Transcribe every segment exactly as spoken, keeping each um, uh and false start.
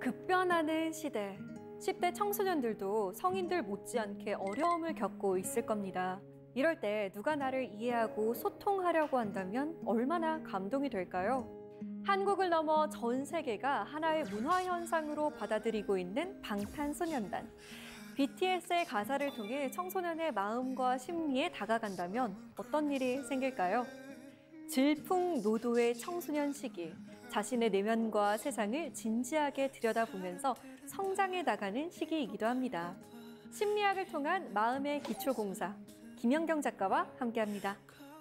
급변하는 시대. 십 대 청소년들도 성인들 못지않게 어려움을 겪고 있을 겁니다. 이럴 때 누가 나를 이해하고 소통하려고 한다면 얼마나 감동이 될까요? 한국을 넘어 전 세계가 하나의 문화 현상으로 받아들이고 있는 방탄소년단. 비티에스의 가사를 통해 청소년의 마음과 심리에 다가간다면 어떤 일이 생길까요? 질풍노도의 청소년 시기, 자신의 내면과 세상을 진지하게 들여다보면서 성장해 나가는 시기이기도 합니다. 심리학을 통한 마음의 기초공사, 김연경 작가와 함께합니다.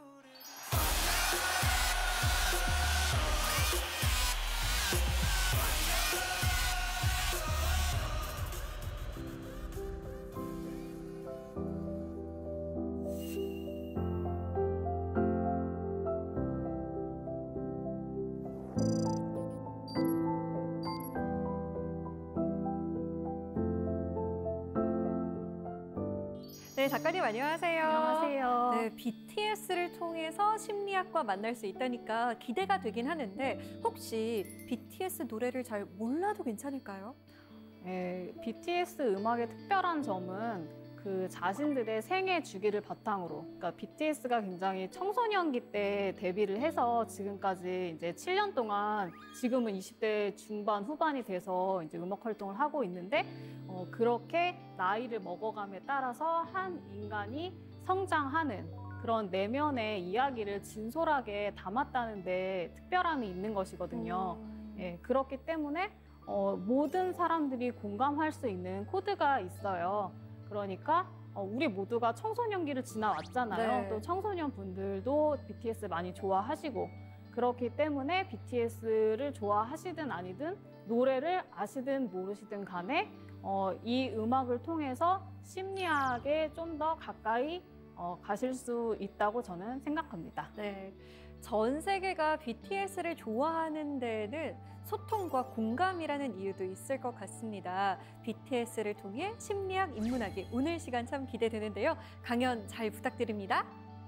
네, 작가님 안녕하세요. 안녕하세요. 네, 비티에스를 통해서 심리학과 만날 수 있다니까 기대가 되긴 하는데 혹시 비티에스 노래를 잘 몰라도 괜찮을까요? 네, 비티에스 음악의 특별한 점은 그 자신들의 생애 주기를 바탕으로, 그러니까 비티에스가 굉장히 청소년기 때 데뷔를 해서 지금까지 이제 칠 년 동안, 지금은 이십 대 중반 후반이 돼서 이제 음악 활동을 하고 있는데, 어, 그렇게 나이를 먹어감에 따라서 한 인간이 성장하는 그런 내면의 이야기를 진솔하게 담았다는 데 특별함이 있는 것이거든요. 음. 예, 그렇기 때문에 어, 모든 사람들이 공감할 수 있는 코드가 있어요. 그러니까 어, 우리 모두가 청소년기를 지나왔잖아요. 네. 또 청소년 분들도 비티에스 많이 좋아하시고, 그렇기 때문에 비티에스를 좋아하시든 아니든 노래를 아시든 모르시든 간에 어, 이 음악을 통해서 심리학에 좀 더 가까이 어, 가실 수 있다고 저는 생각합니다. 네, 전 세계가 비티에스를 좋아하는 데에는 소통과 공감이라는 이유도 있을 것 같습니다. 비티에스를 통해 심리학 인문학이 오늘 시간 참 기대되는데요. 강연 잘 부탁드립니다.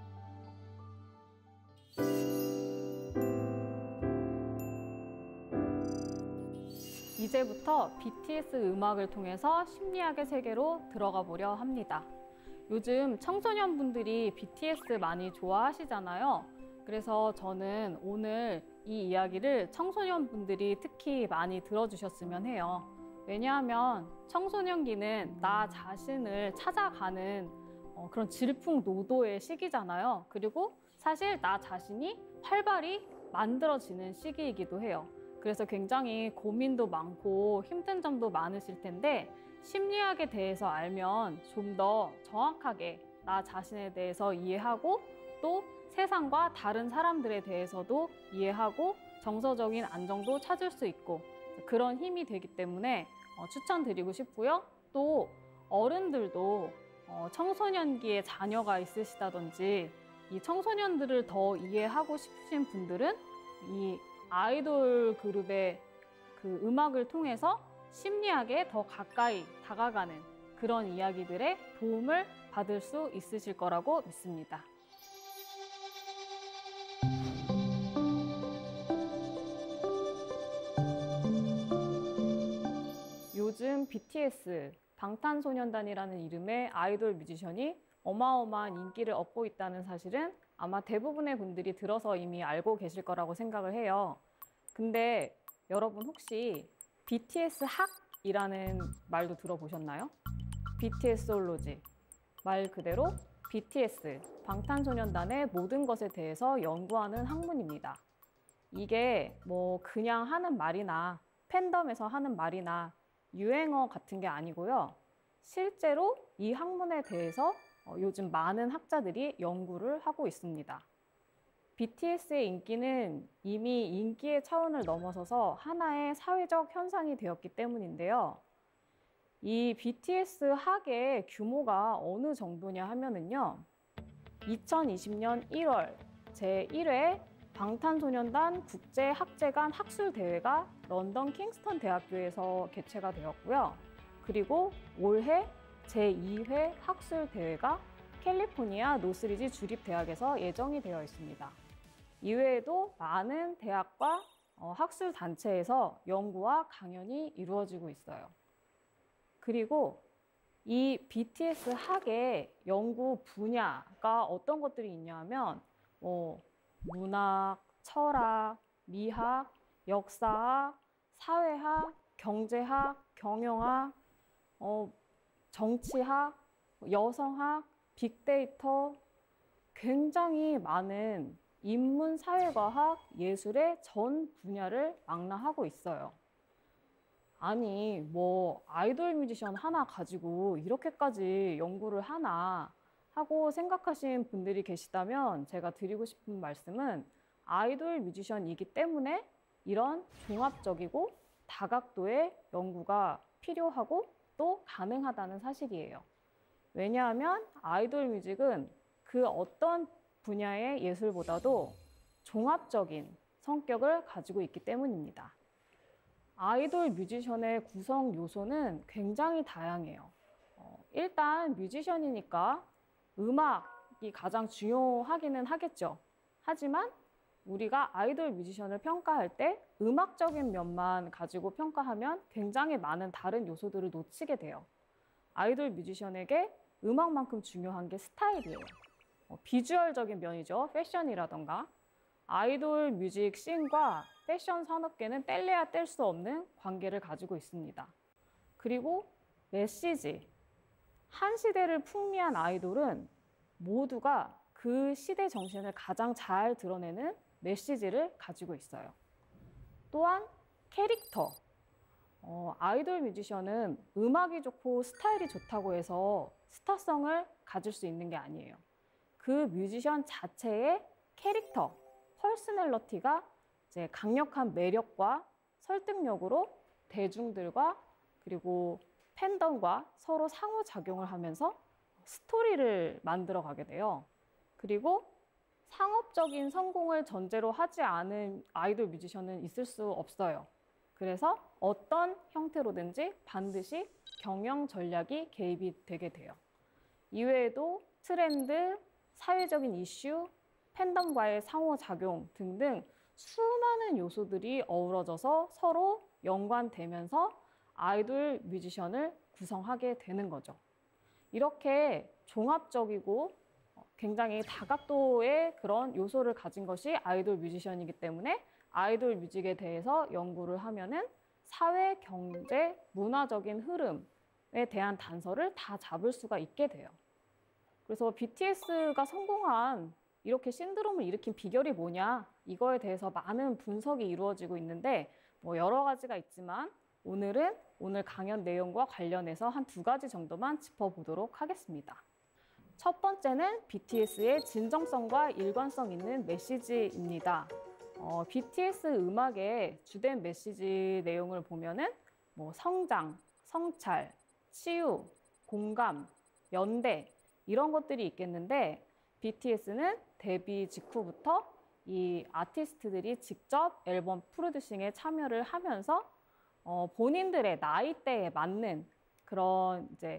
이제부터 비티에스 음악을 통해서 심리학의 세계로 들어가 보려 합니다. 요즘 청소년분들이 비티에스 많이 좋아하시잖아요. 그래서 저는 오늘 이 이야기를 청소년분들이 특히 많이 들어주셨으면 해요. 왜냐하면 청소년기는 나 자신을 찾아가는 어, 그런 질풍노도의 시기잖아요. 그리고 사실 나 자신이 활발히 만들어지는 시기이기도 해요. 그래서 굉장히 고민도 많고 힘든 점도 많으실 텐데, 심리학에 대해서 알면 좀 더 정확하게 나 자신에 대해서 이해하고 또 세상과 다른 사람들에 대해서도 이해하고 정서적인 안정도 찾을 수 있고 그런 힘이 되기 때문에 어, 추천드리고 싶고요. 또 어른들도 어, 청소년기에 자녀가 있으시다든지 이 청소년들을 더 이해하고 싶으신 분들은 이 아이돌 그룹의 그 음악을 통해서 심리학에 더 가까이 다가가는 그런 이야기들의 도움을 받을 수 있으실 거라고 믿습니다. 요즘 비티에스, 방탄소년단이라는 이름의 아이돌 뮤지션이 어마어마한 인기를 얻고 있다는 사실은 아마 대부분의 분들이 들어서 이미 알고 계실 거라고 생각을 해요. 근데 여러분 혹시 비티에스 학이라는 말도 들어보셨나요? 비티에스올로지, 말 그대로 비티에스, 방탄소년단의 모든 것에 대해서 연구하는 학문입니다. 이게 뭐 그냥 하는 말이나 팬덤에서 하는 말이나 유행어 같은 게 아니고요. 실제로 이 학문에 대해서 요즘 많은 학자들이 연구를 하고 있습니다. 비티에스의 인기는 이미 인기의 차원을 넘어서서 하나의 사회적 현상이 되었기 때문인데요. 이 비티에스 학의 규모가 어느 정도냐 하면은요. 이천이십 년 일월 제일 회 방탄소년단 국제학제간 학술대회가 런던 킹스턴 대학교에서 개최가 되었고요. 그리고 올해 제이 회 학술대회가 캘리포니아 노스리지 주립대학에서 예정이 되어 있습니다. 이외에도 많은 대학과 어, 학술 단체에서 연구와 강연이 이루어지고 있어요. 그리고 이 비티에스 학의 연구 분야가 어떤 것들이 있냐 하면 뭐 문학, 철학, 미학, 역사학, 사회학, 경제학, 경영학, 어, 정치학, 여성학, 빅데이터, 굉장히 많은 인문, 사회과학, 예술의 전 분야를 망라하고 있어요. 아니, 뭐 아이돌 뮤지션 하나 가지고 이렇게까지 연구를 하나 하고 생각하신 분들이 계시다면 제가 드리고 싶은 말씀은 아이돌 뮤지션이기 때문에 이런 종합적이고 다각도의 연구가 필요하고 또 가능하다는 사실이에요. 왜냐하면 아이돌 뮤직은 그 어떤 분야의 예술보다도 종합적인 성격을 가지고 있기 때문입니다. 아이돌 뮤지션의 구성 요소는 굉장히 다양해요. 어, 일단 뮤지션이니까 음악이 가장 중요하기는 하겠죠. 하지만 우리가 아이돌 뮤지션을 평가할 때 음악적인 면만 가지고 평가하면 굉장히 많은 다른 요소들을 놓치게 돼요. 아이돌 뮤지션에게 음악만큼 중요한 게 스타일이에요. 어, 비주얼적인 면이죠. 패션이라던가. 아이돌 뮤직 씬과 패션 산업계는 뗄래야 뗄 수 없는 관계를 가지고 있습니다. 그리고 메시지. 한 시대를 풍미한 아이돌은 모두가 그 시대 정신을 가장 잘 드러내는 메시지를 가지고 있어요. 또한 캐릭터. 어, 아이돌 뮤지션은 음악이 좋고 스타일이 좋다고 해서 스타성을 가질 수 있는 게 아니에요. 그 뮤지션 자체의 캐릭터, 퍼스널리티가 이제 강력한 매력과 설득력으로 대중들과 그리고 팬덤과 서로 상호작용을 하면서 스토리를 만들어 가게 돼요. 그리고 상업적인 성공을 전제로 하지 않은 아이돌 뮤지션은 있을 수 없어요. 그래서 어떤 형태로든지 반드시 경영 전략이 개입이 되게 돼요. 이외에도 트렌드, 사회적인 이슈, 팬덤과의 상호작용 등등 수많은 요소들이 어우러져서 서로 연관되면서 아이돌 뮤지션을 구성하게 되는 거죠. 이렇게 종합적이고 굉장히 다각도의 그런 요소를 가진 것이 아이돌 뮤지션이기 때문에 아이돌 뮤직에 대해서 연구를 하면은 사회, 경제, 문화적인 흐름에 대한 단서를 다 잡을 수가 있게 돼요. 그래서 비티에스가 성공한 이렇게 신드롬을 일으킨 비결이 뭐냐, 이거에 대해서 많은 분석이 이루어지고 있는데 뭐 여러 가지가 있지만 오늘은 오늘 강연 내용과 관련해서 한 두 가지 정도만 짚어보도록 하겠습니다. 첫 번째는 비티에스의 진정성과 일관성 있는 메시지입니다. 어, 비티에스 음악의 주된 메시지 내용을 보면은 뭐 성장, 성찰, 치유, 공감, 연대 이런 것들이 있겠는데 비티에스는 데뷔 직후부터 이 아티스트들이 직접 앨범 프로듀싱에 참여를 하면서 어, 본인들의 나이대에 맞는 그런 이제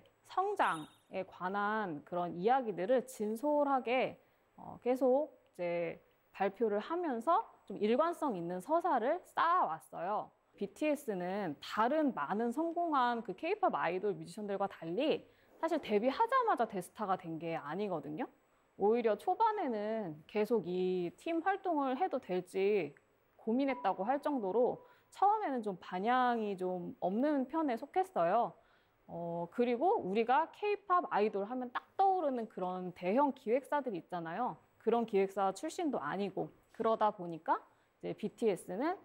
성장에 관한 그런 이야기들을 진솔하게 어, 계속 이제 발표를 하면서 좀 일관성 있는 서사를 쌓아왔어요. 비티에스는 다른 많은 성공한 그 케이팝 아이돌 뮤지션들과 달리 사실 데뷔하자마자 대스타가 된 게 아니거든요. 오히려 초반에는 계속 이 팀 활동을 해도 될지 고민했다고 할 정도로 처음에는 좀 반향이 좀 없는 편에 속했어요. 어, 그리고 우리가 케이팝 아이돌 하면 딱 떠오르는 그런 대형 기획사들이 있잖아요. 그런 기획사 출신도 아니고 그러다 보니까 이제 비티에스는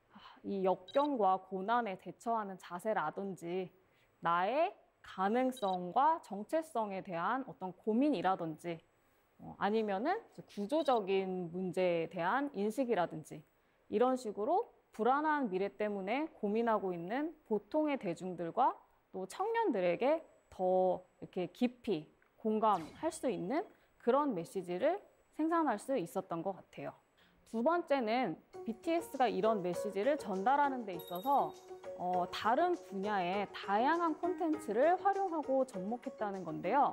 이 역경과 고난에 대처하는 자세라든지 나의 가능성과 정체성에 대한 어떤 고민이라든지 어, 아니면은 구조적인 문제에 대한 인식이라든지 이런 식으로 불안한 미래 때문에 고민하고 있는 보통의 대중들과 또 청년들에게 더 이렇게 깊이 공감할 수 있는 그런 메시지를 생산할 수 있었던 것 같아요. 두 번째는 비티에스가 이런 메시지를 전달하는 데 있어서 어, 다른 분야의 다양한 콘텐츠를 활용하고 접목했다는 건데요.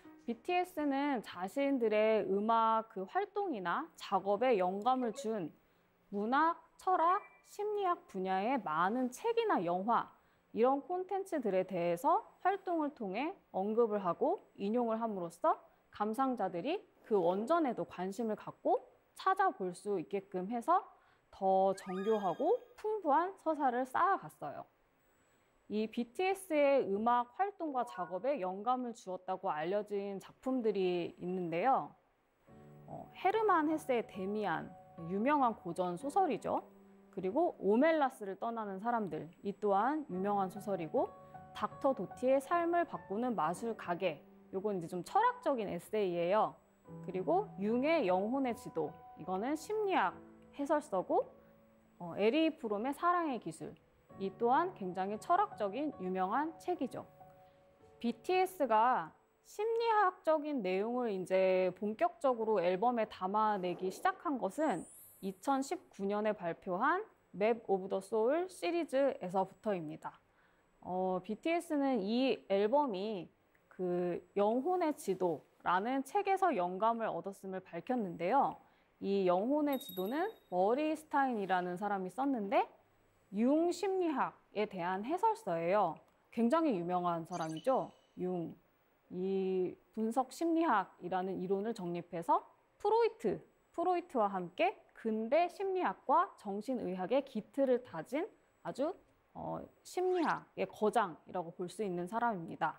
비티에스는 자신들의 음악 그 활동이나 작업에 영감을 준 문학, 철학, 심리학 분야의 많은 책이나 영화, 이런 콘텐츠들에 대해서 활동을 통해 언급을 하고 인용을 함으로써 감상자들이 그 원전에도 관심을 갖고 찾아볼 수 있게끔 해서 더 정교하고 풍부한 서사를 쌓아갔어요. 이 비티에스의 음악 활동과 작업에 영감을 주었다고 알려진 작품들이 있는데요. 어, 헤르만 헤세의 데미안, 유명한 고전 소설이죠. 그리고 오멜라스를 떠나는 사람들, 이 또한 유명한 소설이고, 닥터 도티의 삶을 바꾸는 마술 가게, 요건 이제 좀 철학적인 에세이예요. 그리고 융의 영혼의 지도, 이거는 심리학 해설서고, 어, 에리 프롬의 사랑의 기술, 이 또한 굉장히 철학적인 유명한 책이죠. 비티에스가 심리학적인 내용을 이제 본격적으로 앨범에 담아내기 시작한 것은 이천십구 년에 발표한 맵 오브 더 소울 시리즈에서부터입니다. 어, 비티에스는 이 앨범이 그 영혼의 지도라는 책에서 영감을 얻었음을 밝혔는데요. 이 영혼의 지도는 머리 스타인이라는 사람이 썼는데 융 심리학에 대한 해설서예요. 굉장히 유명한 사람이죠. 융. 이 분석 심리학이라는 이론을 정립해서 프로이트, 프로이트와 함께 근대 심리학과 정신의학의 기틀을 다진 아주 어, 심리학의 거장이라고 볼 수 있는 사람입니다.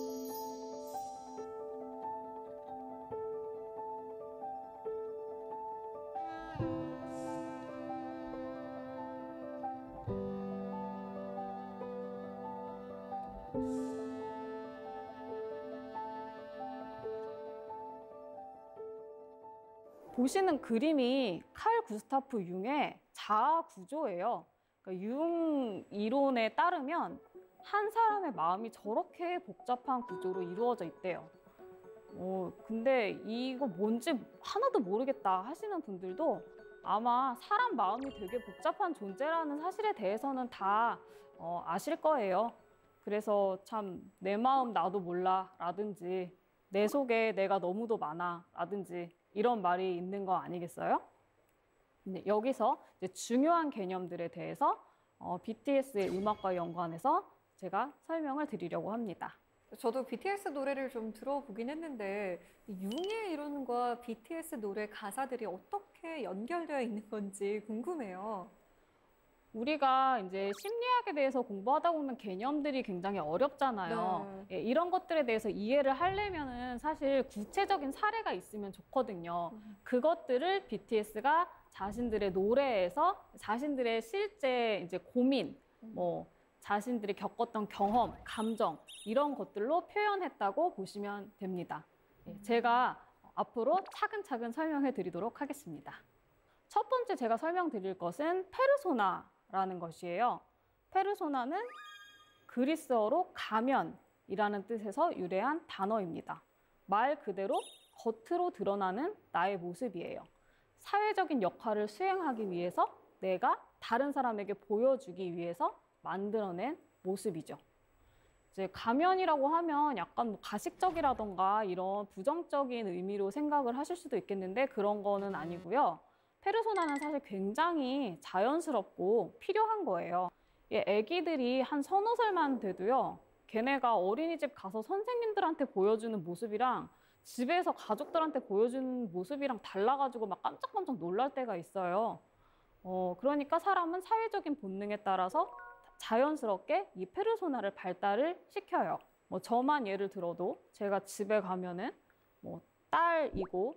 보시는 그림이 칼 구스타프 융의 자아 구조예요. 그러니까 융 이론에 따르면 한 사람의 마음이 저렇게 복잡한 구조로 이루어져 있대요. 어, 근데 이거 뭔지 하나도 모르겠다 하시는 분들도 아마 사람 마음이 되게 복잡한 존재라는 사실에 대해서는 다 어, 아실 거예요. 그래서 참 내 마음 나도 몰라 라든지 내 속에 내가 너무도 많아 라든지 이런 말이 있는 거 아니겠어요? 근데 여기서 이제 중요한 개념들에 대해서 어, 비티에스의 음악과 연관해서 제가 설명을 드리려고 합니다. 저도 비티에스 노래를 좀 들어보긴 했는데 융의 이론과 비티에스 노래 가사들이 어떻게 연결되어 있는 건지 궁금해요. 우리가 이제 심리학에 대해서 공부하다 보면 개념들이 굉장히 어렵잖아요. 네. 예, 이런 것들에 대해서 이해를 하려면은 사실 구체적인 사례가 있으면 좋거든요. 음. 그것들을 비티에스가 자신들의 노래에서 자신들의 실제 이제 고민, 뭐 자신들이 겪었던 경험, 감정 이런 것들로 표현했다고 보시면 됩니다. 예, 제가 앞으로 차근차근 설명해 드리도록 하겠습니다. 첫 번째 제가 설명드릴 것은 페르소나라는 것이에요. 페르소나는 그리스어로 가면이라는 뜻에서 유래한 단어입니다. 말 그대로 겉으로 드러나는 나의 모습이에요. 사회적인 역할을 수행하기 위해서 내가 다른 사람에게 보여주기 위해서 만들어낸 모습이죠. 이제 가면이라고 하면 약간 뭐 가식적이라던가 이런 부정적인 의미로 생각을 하실 수도 있겠는데 그런 거는 아니고요. 페르소나는 사실 굉장히 자연스럽고 필요한 거예요. 예, 애기들이 한 서너 살만 돼도요. 걔네가 어린이집 가서 선생님들한테 보여주는 모습이랑 집에서 가족들한테 보여주는 모습이랑 달라가지고 막 깜짝깜짝 놀랄 때가 있어요. 어, 그러니까 사람은 사회적인 본능에 따라서 자연스럽게 이 페르소나를 발달을 시켜요. 뭐 저만 예를 들어도 제가 집에 가면은 뭐 딸이고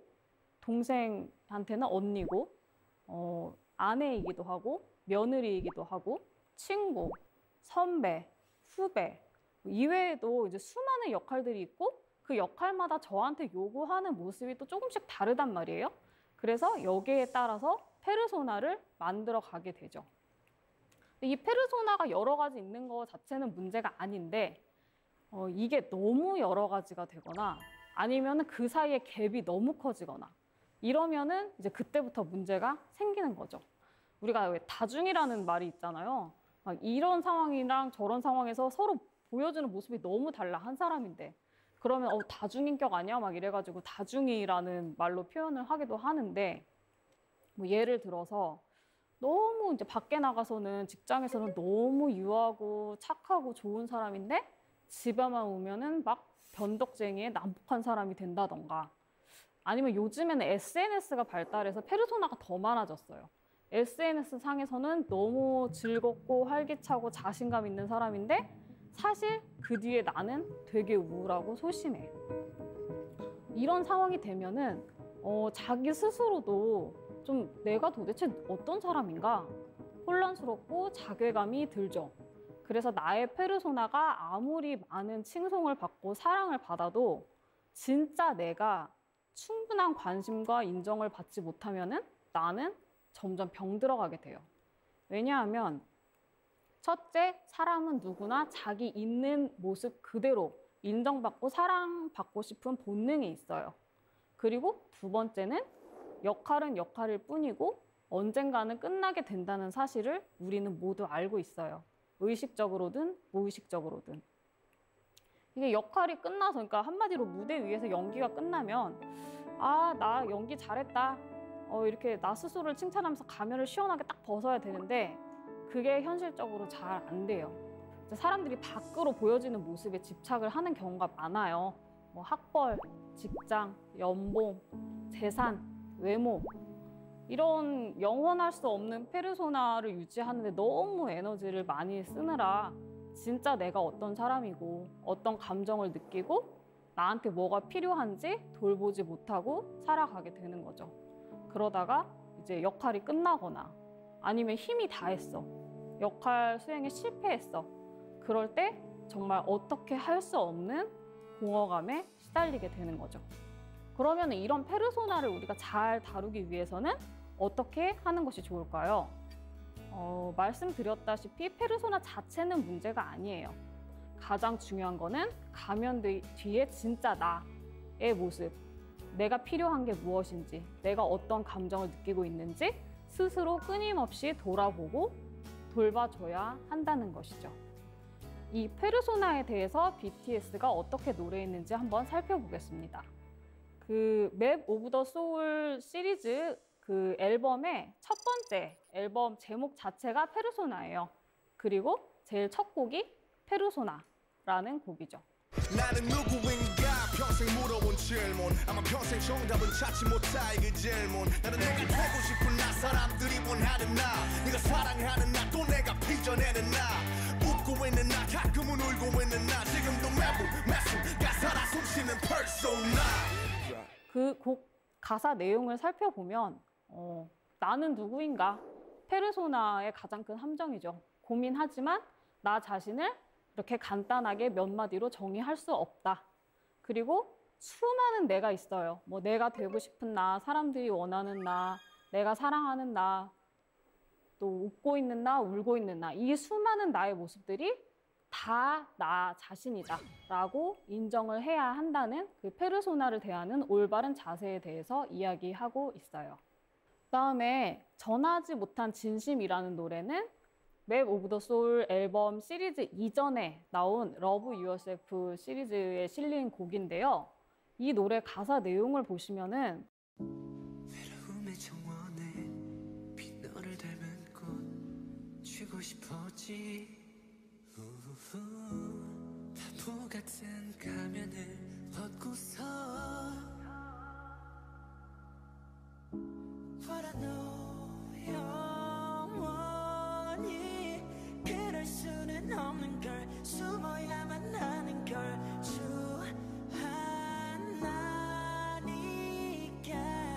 동생한테는 언니고 어, 아내이기도 하고 며느리이기도 하고 친구, 선배, 후배 이외에도 이제 수많은 역할들이 있고 그 역할마다 저한테 요구하는 모습이 또 조금씩 다르단 말이에요. 그래서 여기에 따라서 페르소나를 만들어 가게 되죠. 이 페르소나가 여러 가지 있는 것 자체는 문제가 아닌데 어, 이게 너무 여러 가지가 되거나 아니면 그 사이에 갭이 너무 커지거나 이러면은 이제 그때부터 문제가 생기는 거죠. 우리가 왜 다중이라는 말이 있잖아요. 막 이런 상황이랑 저런 상황에서 서로 보여주는 모습이 너무 달라 한 사람인데 그러면 어, 다중인격 아니야? 막 이래가지고 다중이라는 말로 표현을 하기도 하는데 뭐 예를 들어서 너무 이제 밖에 나가서는 직장에서는 너무 유하고 착하고 좋은 사람인데 집에만 오면은 막 변덕쟁이에 난폭한 사람이 된다던가 아니면 요즘에는 에스엔에스가 발달해서 페르소나가 더 많아졌어요. 에스엔에스 상에서는 너무 즐겁고 활기차고 자신감 있는 사람인데 사실 그 뒤에 나는 되게 우울하고 소심해. 이런 상황이 되면은 어, 자기 스스로도 좀 내가 도대체 어떤 사람인가 혼란스럽고 자괴감이 들죠. 그래서 나의 페르소나가 아무리 많은 칭송을 받고 사랑을 받아도 진짜 내가 충분한 관심과 인정을 받지 못하면은 나는 점점 병들어가게 돼요. 왜냐하면 첫째, 사람은 누구나 자기 있는 모습 그대로 인정받고 사랑받고 싶은 본능이 있어요. 그리고 두 번째는 역할은 역할일 뿐이고 언젠가는 끝나게 된다는 사실을 우리는 모두 알고 있어요. 의식적으로든 무의식적으로든. 이게 역할이 끝나서, 그러니까 한마디로 무대 위에서 연기가 끝나면 아, 나 연기 잘했다. 어, 이렇게 나 스스로를 칭찬하면서 가면을 시원하게 딱 벗어야 되는데 그게 현실적으로 잘 안 돼요. 사람들이 밖으로 보여지는 모습에 집착을 하는 경우가 많아요. 뭐 학벌, 직장, 연봉, 재산, 외모 이런 영원할 수 없는 페르소나를 유지하는데 너무 에너지를 많이 쓰느라 진짜 내가 어떤 사람이고 어떤 감정을 느끼고 나한테 뭐가 필요한지 돌보지 못하고 살아가게 되는 거죠. 그러다가 이제 역할이 끝나거나 아니면 힘이 다했어. 역할 수행에 실패했어. 그럴 때 정말 어떻게 할 수 없는 공허감에 시달리게 되는 거죠. 그러면 이런 페르소나를 우리가 잘 다루기 위해서는 어떻게 하는 것이 좋을까요? 어, 말씀드렸다시피 페르소나 자체는 문제가 아니에요. 가장 중요한 거는 가면 뒤에 진짜 나의 모습, 내가 필요한 게 무엇인지, 내가 어떤 감정을 느끼고 있는지 스스로 끊임없이 돌아보고 돌봐줘야 한다는 것이죠. 이 페르소나에 대해서 비티에스가 어떻게 노래했는지 한번 살펴보겠습니다. 그 맵 오브 더 소울 시리즈 그 앨범의 첫 번째 앨범 제목 자체가 페르소나예요. 그리고 제일 첫 곡이 페르소나라는 곡이죠. 나는 누구인가 평생 물어본 질문 아마 평생 정답은 찾지 못할 그 질문 나는 내가 되고 싶은 나 사람들이 원하는 나 네가 사랑하는 나 또 내가 빚어내는 나 웃고 있는 나 가끔은 울고 있는 나 지금도 매부 매순간 살아 숨쉬는 페르소나 그 곡 가사 내용을 살펴보면 어, 나는 누구인가 페르소나의 가장 큰 함정이죠. 고민하지만 나 자신을 이렇게 간단하게 몇 마디로 정의할 수 없다. 그리고 수많은 내가 있어요. 뭐 내가 되고 싶은 나, 사람들이 원하는 나, 내가 사랑하는 나, 또 웃고 있는 나, 울고 있는 나. 이 수많은 나의 모습들이 다 나 자신이다 라고 인정을 해야 한다는 그 페르소나를 대하는 올바른 자세에 대해서 이야기하고 있어요. 그다음에 전하지 못한 진심이라는 노래는 맵 오브 더 소울 앨범 시리즈 이전에 나온 러브 유어셀프 시리즈에 실린 곡인데요. 이 노래 가사 내용을 보시면은 외로움의 정원에 빛 너를 닮은 꽃 쥐고 싶었지 우후, 바보 같은 가면을 벗고서 What I know 영원히 그럴 수는 없는 걸 숨어야만 하는 걸 주하나니까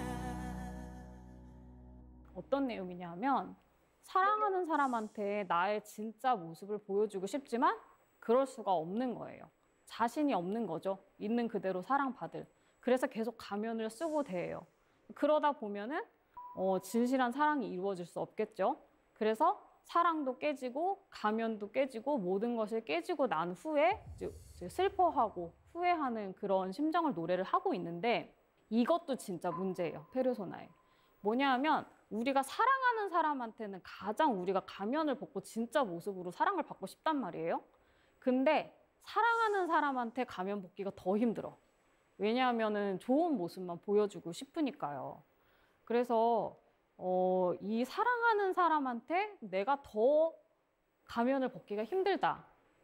어떤 내용이냐면 사랑하는 사람한테 나의 진짜 모습을 보여주고 싶지만 그럴 수가 없는 거예요. 자신이 없는 거죠. 있는 그대로 사랑받을. 그래서 계속 가면을 쓰고 대해요. 그러다 보면은 어, 진실한 사랑이 이루어질 수 없겠죠. 그래서 사랑도 깨지고 가면도 깨지고 모든 것이 깨지고 난 후에 이제 슬퍼하고 후회하는 그런 심정을 노래를 하고 있는데 이것도 진짜 문제예요. 페르소나에. 뭐냐 하면 우리가 사랑하는 사람한테는 가장 우리가 가면을 벗고 진짜 모습으로 사랑을 받고 싶단 말이에요. 근데 사랑하는 사람한테 가면 벗기가 더 힘들어. 왜냐하면은 좋은 모습만 보여주고 싶으니까요. 그래서 어, 이 사랑하는 사람한테 내가 더 가면을 벗기가 힘들다.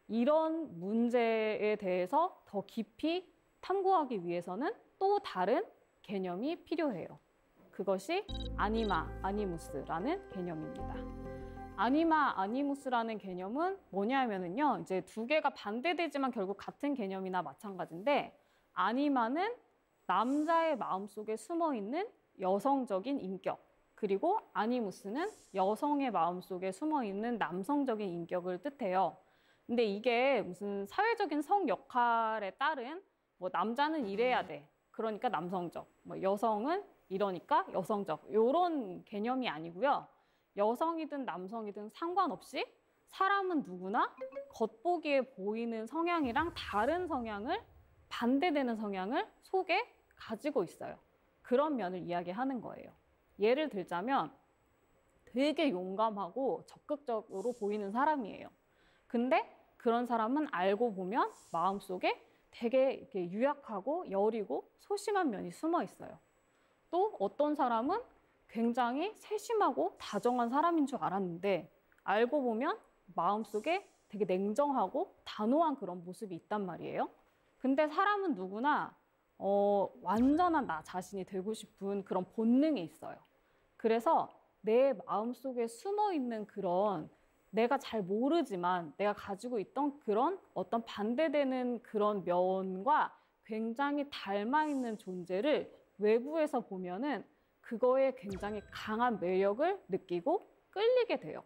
이런 문제에 대해서 더 깊이 탐구하기 위해서는 또 다른 개념이 필요해요. 그것이 아니마, 아니무스라는 개념입니다. 아니마, 아니무스라는 개념은 뭐냐면은요, 이제 두 개가 반대되지만 결국 같은 개념이나 마찬가지인데, 아니마는 남자의 마음속에 숨어 있는 여성적인 인격, 그리고 아니무스는 여성의 마음속에 숨어 있는 남성적인 인격을 뜻해요. 근데 이게 무슨 사회적인 성 역할에 따른 뭐 남자는 이래야 돼. 그러니까 남성적. 뭐 여성은 이러니까 여성적. 이런 개념이 아니고요. 여성이든 남성이든 상관없이 사람은 누구나 겉보기에 보이는 성향이랑 다른 성향을, 반대되는 성향을 속에 가지고 있어요. 그런 면을 이야기하는 거예요. 예를 들자면 되게 용감하고 적극적으로 보이는 사람이에요. 근데 그런 사람은 알고 보면 마음속에 되게 이렇게 유약하고 여리고 소심한 면이 숨어 있어요. 또 어떤 사람은 굉장히 세심하고 다정한 사람인 줄 알았는데 알고 보면 마음속에 되게 냉정하고 단호한 그런 모습이 있단 말이에요. 근데 사람은 누구나 어, 완전한 나 자신이 되고 싶은 그런 본능이 있어요. 그래서 내 마음속에 숨어 있는 그런 내가 잘 모르지만 내가 가지고 있던 그런 어떤 반대되는 그런 면과 굉장히 닮아 있는 존재를 외부에서 보면은 그거에 굉장히 강한 매력을 느끼고 끌리게 돼요.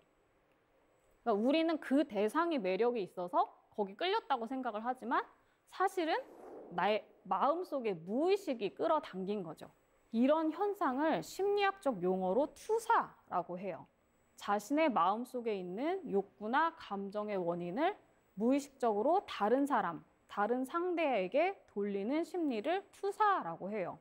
그러니까 우리는 그 대상이 매력이 있어서 거기 끌렸다고 생각을 하지만 사실은 나의 마음속에 무의식이 끌어당긴 거죠. 이런 현상을 심리학적 용어로 투사라고 해요. 자신의 마음속에 있는 욕구나 감정의 원인을 무의식적으로 다른 사람, 다른 상대에게 돌리는 심리를 투사라고 해요.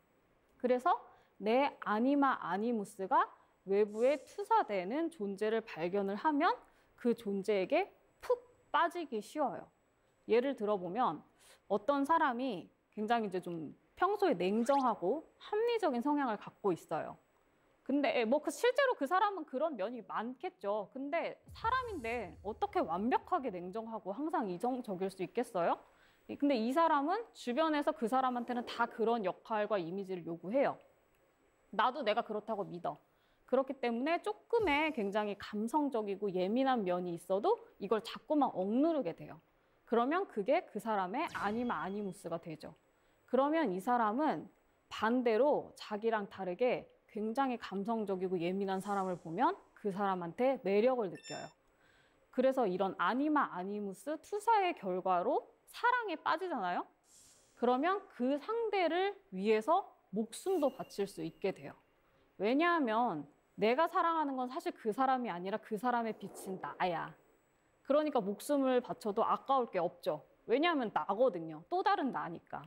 그래서 내 아니마 아니무스가 외부에 투사되는 존재를 발견을 하면 그 존재에게 푹 빠지기 쉬워요. 예를 들어보면 어떤 사람이 굉장히 이제 좀 평소에 냉정하고 합리적인 성향을 갖고 있어요. 근데 뭐 그 실제로 그 사람은 그런 면이 많겠죠. 근데 사람인데 어떻게 완벽하게 냉정하고 항상 이성적일 수 있겠어요? 근데 이 사람은 주변에서 그 사람한테는 다 그런 역할과 이미지를 요구해요. 나도 내가 그렇다고 믿어. 그렇기 때문에 조금의 굉장히 감성적이고 예민한 면이 있어도 이걸 자꾸만 억누르게 돼요. 그러면 그게 그 사람의 아니마 아니무스가 되죠. 그러면 이 사람은 반대로 자기랑 다르게 굉장히 감성적이고 예민한 사람을 보면 그 사람한테 매력을 느껴요. 그래서 이런 아니마 아니무스 투사의 결과로 사랑에 빠지잖아요. 그러면 그 상대를 위해서 목숨도 바칠 수 있게 돼요. 왜냐하면 내가 사랑하는 건 사실 그 사람이 아니라 그 사람의 빛인 나야. 그러니까 목숨을 바쳐도 아까울 게 없죠. 왜냐하면 나거든요. 또 다른 나니까.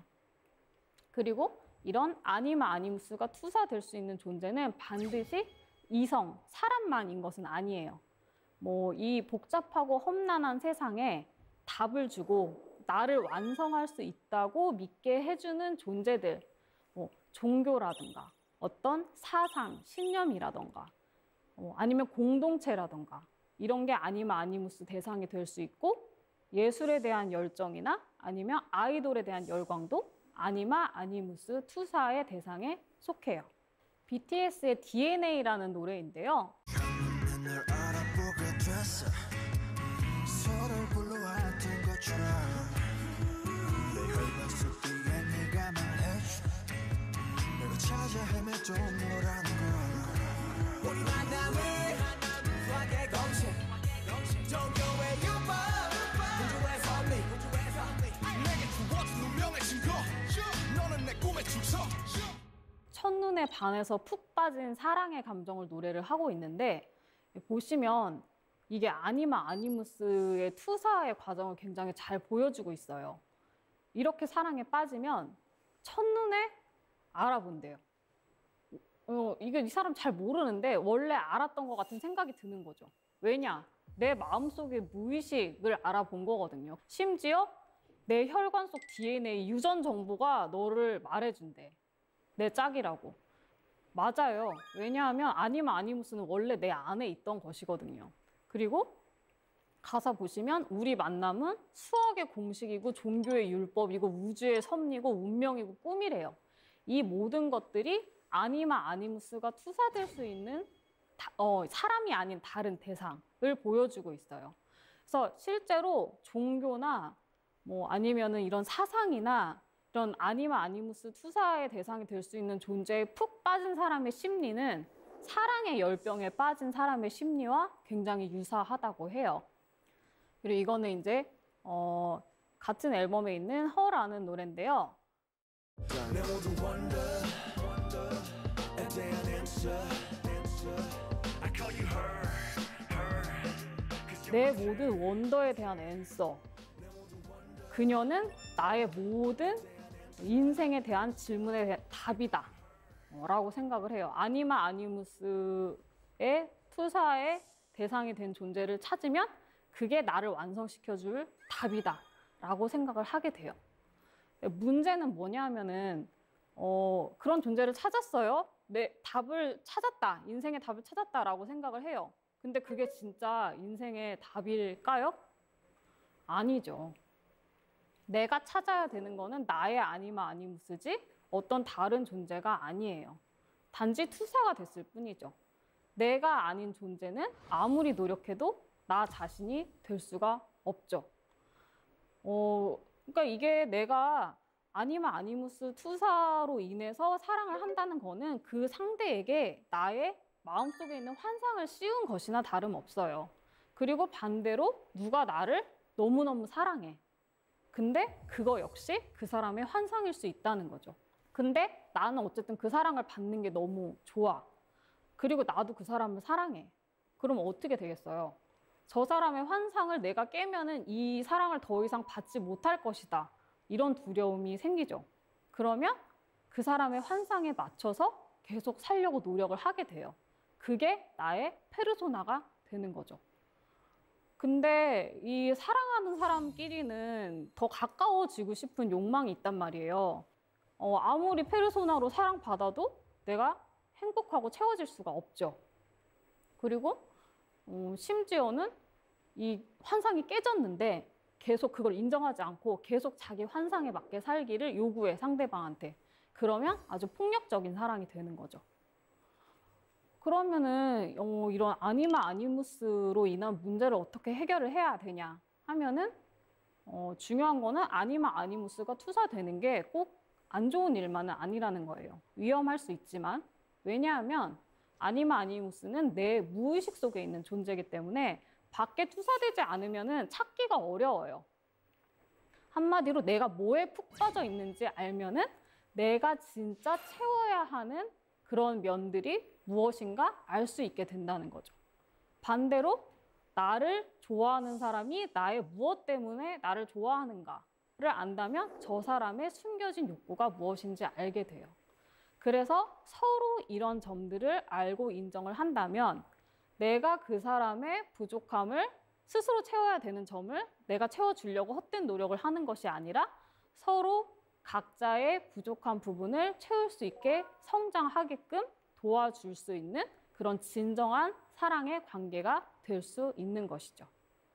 그리고 이런 아니마 아니무스가 투사될 수 있는 존재는 반드시 이성, 사람만인 것은 아니에요. 뭐 이 복잡하고 험난한 세상에 답을 주고 나를 완성할 수 있다고 믿게 해주는 존재들, 뭐 종교라든가 어떤 사상, 신념이라든가 어, 아니면 공동체라든가 이런 게 아니마 아니무스 대상이 될 수 있고 예술에 대한 열정이나 아니면 아이돌에 대한 열광도 아니마 아니무스 투사의 대상에 속해요. 비티에스의 디엔에이라는 노래인데요. 널 알아보게 됐어. 서로를 불러왔던 것처럼 내 혈관 속 뒤에 네가 말해줘. 내가 찾아 헤매도 너라는 걸. 우리 만남은 수학의 공식 종교의 유법 우주의 선미 내게 주어진 운명의 증거 너는 내 꿈의 주석. 첫눈에 반해서 푹 빠진 사랑의 감정을 노래를 하고 있는데 보시면 이게 아니마 아니무스의 투사의 과정을 굉장히 잘 보여주고 있어요. 이렇게 사랑에 빠지면 첫눈에 알아본대요. 어, 이게 이 사람 잘 모르는데 원래 알았던 것 같은 생각이 드는 거죠. 왜냐? 내 마음속의 무의식을 알아본 거거든요. 심지어 내 혈관 속 디엔에이 유전 정보가 너를 말해준대. 내 짝이라고. 맞아요. 왜냐하면 아니마 아니무스는 원래 내 안에 있던 것이거든요. 그리고 가사 보시면 우리 만남은 수학의 공식이고 종교의 율법이고 우주의 섭리고 운명이고 꿈이래요. 이 모든 것들이 아니마 아니무스가 투사될 수 있는 다, 어, 사람이 아닌 다른 대상을 보여주고 있어요. 그래서 실제로 종교나 뭐 아니면은 이런 사상이나 이런 아니마 아니무스 투사의 대상이 될 수 있는 존재에 푹 빠진 사람의 심리는 사랑의 열병에 빠진 사람의 심리와 굉장히 유사하다고 해요. 그리고 이거는 이제 어, 같은 앨범에 있는 허라는 노래인데요. 내 모두 wonder, wonder에 대한 answer, answer. I call you her, her. 내 모든 원더에 대한 앤서. 그녀는 나의 모든 인생에 대한 질문에 대한 답이다 라고 생각을 해요. 아니마 아니무스의 투사의 대상이 된 존재를 찾으면 그게 나를 완성시켜줄 답이다 라고 생각을 하게 돼요. 문제는 뭐냐 하면은 어, 그런 존재를 찾았어요. 내 답을 찾았다. 인생의 답을 찾았다라고 생각을 해요. 근데 그게 진짜 인생의 답일까요? 아니죠. 내가 찾아야 되는 거는 나의 아니마 아니무스지 어떤 다른 존재가 아니에요. 단지 투사가 됐을 뿐이죠. 내가 아닌 존재는 아무리 노력해도 나 자신이 될 수가 없죠. 어, 그러니까 이게 내가 아니마 아니무스 투사로 인해서 사랑을 한다는 거는 그 상대에게 나의 마음속에 있는 환상을 씌운 것이나 다름없어요. 그리고 반대로 누가 나를 너무너무 사랑해. 근데 그거 역시 그 사람의 환상일 수 있다는 거죠. 근데 나는 어쨌든 그 사랑을 받는 게 너무 좋아. 그리고 나도 그 사람을 사랑해. 그럼 어떻게 되겠어요? 저 사람의 환상을 내가 깨면은 이 사랑을 더 이상 받지 못할 것이다. 이런 두려움이 생기죠. 그러면 그 사람의 환상에 맞춰서 계속 살려고 노력을 하게 돼요. 그게 나의 페르소나가 되는 거죠. 근데 이 사랑하는 사람끼리는 더 가까워지고 싶은 욕망이 있단 말이에요. 어, 아무리 페르소나로 사랑받아도 내가 행복하고 채워질 수가 없죠. 그리고 어, 심지어는 이 환상이 깨졌는데 계속 그걸 인정하지 않고 계속 자기 환상에 맞게 살기를 요구해, 상대방한테. 그러면 아주 폭력적인 사랑이 되는 거죠. 그러면은 어, 이런 아니마 아니무스로 인한 문제를 어떻게 해결을 해야 되냐 하면은 어, 중요한 거는 아니마 아니무스가 투사되는 게 꼭 안 좋은 일만은 아니라는 거예요. 위험할 수 있지만 왜냐하면 아니마 아니무스는 내 무의식 속에 있는 존재이기 때문에 밖에 투사되지 않으면은 찾기가 어려워요. 한마디로 내가 뭐에 푹 빠져 있는지 알면은 내가 진짜 채워야 하는 그런 면들이 무엇인가 알 수 있게 된다는 거죠. 반대로 나를 좋아하는 사람이 나의 무엇 때문에 나를 좋아하는가를 안다면 저 사람의 숨겨진 욕구가 무엇인지 알게 돼요. 그래서 서로 이런 점들을 알고 인정을 한다면 내가 그 사람의 부족함을 스스로 채워야 되는 점을 내가 채워주려고 헛된 노력을 하는 것이 아니라 서로 각자의 부족한 부분을 채울 수 있게 성장하게끔 도와줄 수 있는 그런 진정한 사랑의 관계가 될 수 있는 것이죠.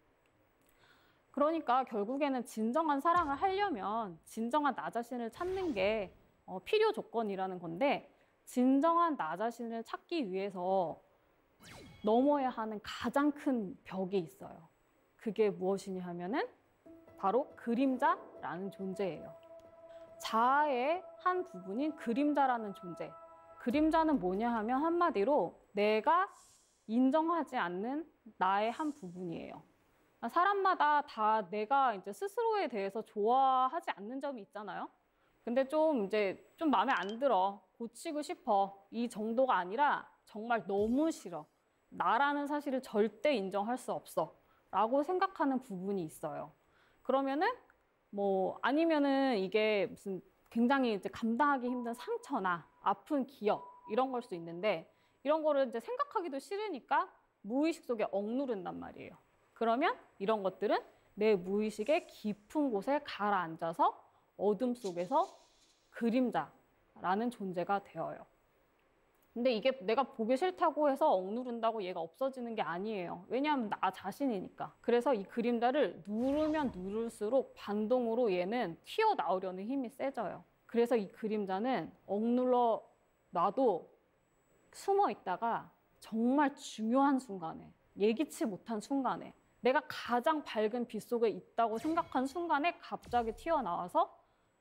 그러니까 결국에는 진정한 사랑을 하려면 진정한 나 자신을 찾는 게 어, 필요 조건이라는 건데 진정한 나 자신을 찾기 위해서 넘어야 하는 가장 큰 벽이 있어요. 그게 무엇이냐 하면은 바로 그림자라는 존재예요. 자아의 한 부분인 그림자라는 존재. 그림자는 뭐냐 하면 한마디로 내가 인정하지 않는 나의 한 부분이에요. 사람마다 다 내가 이제 스스로에 대해서 좋아하지 않는 점이 있잖아요. 근데 좀 이제 좀 마음에 안 들어. 고치고 싶어. 이 정도가 아니라 정말 너무 싫어. 나라는 사실을 절대 인정할 수 없어. 라고 생각하는 부분이 있어요. 그러면은 뭐 아니면은 이게 무슨 굉장히 이제 감당하기 힘든 상처나 아픈 기억 이런 걸 수 있는데 이런 거를 이제 생각하기도 싫으니까 무의식 속에 억누른단 말이에요. 그러면 이런 것들은 내 무의식의 깊은 곳에 가라앉아서 어둠 속에서 그림자라는 존재가 되어요. 근데 이게 내가 보기 싫다고 해서 억누른다고 얘가 없어지는 게 아니에요. 왜냐하면 나 자신이니까. 그래서 이 그림자를 누르면 누를수록 반동으로 얘는 튀어나오려는 힘이 세져요. 그래서 이 그림자는 억눌러 놔도 숨어 있다가 정말 중요한 순간에, 예기치 못한 순간에, 내가 가장 밝은 빛 속에 있다고 생각한 순간에 갑자기 튀어나와서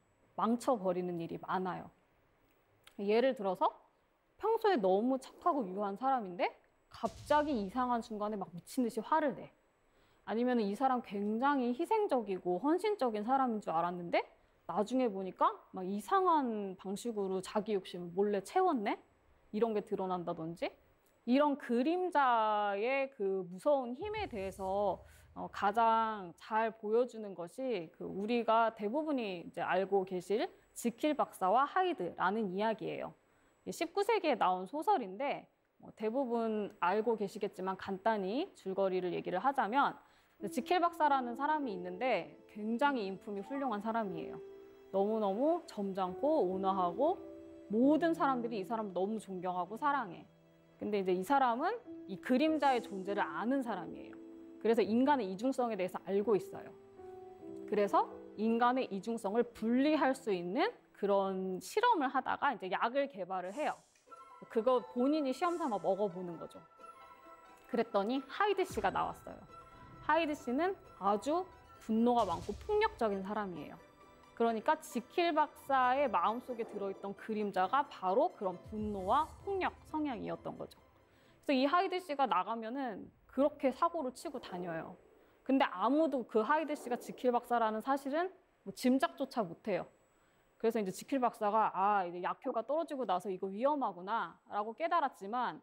망쳐버리는 일이 많아요. 예를 들어서 평소에 너무 착하고 유한 사람인데 갑자기 이상한 순간에 막 미친 듯이 화를 내. 아니면 이 사람 굉장히 희생적이고 헌신적인 사람인 줄 알았는데 나중에 보니까 막 이상한 방식으로 자기 욕심을 몰래 채웠네? 이런 게 드러난다든지, 이런 그림자의 그 무서운 힘에 대해서 어, 가장 잘 보여주는 것이 그 우리가 대부분이 이제 알고 계실 지킬 박사와 하이드라는 이야기예요. 십구 세기에 나온 소설인데 뭐 대부분 알고 계시겠지만 간단히 줄거리를 얘기를 하자면, 지킬 박사라는 사람이 있는데 굉장히 인품이 훌륭한 사람이에요. 너무너무 점잖고 온화하고 모든 사람들이 이 사람을 너무 존경하고 사랑해. 근데 이제 이 사람은 이 그림자의 존재를 아는 사람이에요. 그래서 인간의 이중성에 대해서 알고 있어요. 그래서 인간의 이중성을 분리할 수 있는 그런 실험을 하다가 이제 약을 개발을 해요. 그거 본인이 시험 삼아 먹어보는 거죠. 그랬더니 하이드 씨가 나왔어요. 하이드 씨는 아주 분노가 많고 폭력적인 사람이에요. 그러니까 지킬 박사의 마음속에 들어있던 그림자가 바로 그런 분노와 폭력 성향이었던 거죠. 그래서 이 하이드 씨가 나가면은 그렇게 사고를 치고 다녀요. 근데 아무도 그 하이드 씨가 지킬 박사라는 사실은 뭐 짐작조차 못해요. 그래서 이제 지킬 박사가 아, 이제 약효가 떨어지고 나서 이거 위험하구나 라고 깨달았지만